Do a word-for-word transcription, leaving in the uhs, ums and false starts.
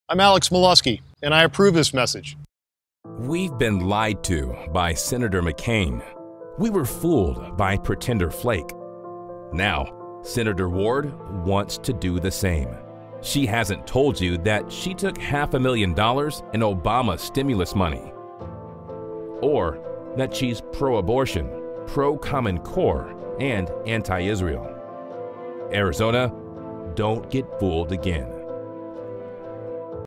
I'm Alex Molusky, and I approve this message. We've been lied to by Senator McCain. We were fooled by Pretender Flake. Now, Senator Ward wants to do the same. She hasn't told you that she took half a million dollars in Obama stimulus money, or that she's pro-abortion, pro-Common Core, and anti-Israel. Arizona, don't get fooled again.